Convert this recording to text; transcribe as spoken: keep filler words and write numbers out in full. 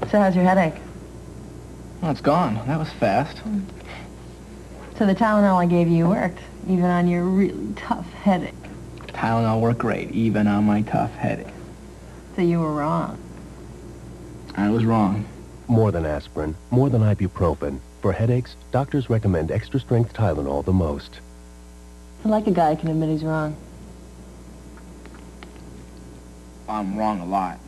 So how's your headache? Well, it's gone. That was fast. Mm. So the Tylenol I gave you worked, even on your really tough headache. Tylenol worked great, even on my tough headache. So you were wrong. I was wrong. More than aspirin, more than ibuprofen. For headaches, doctors recommend extra-strength Tylenol the most. I like a guy who can admit he's wrong. I'm wrong a lot.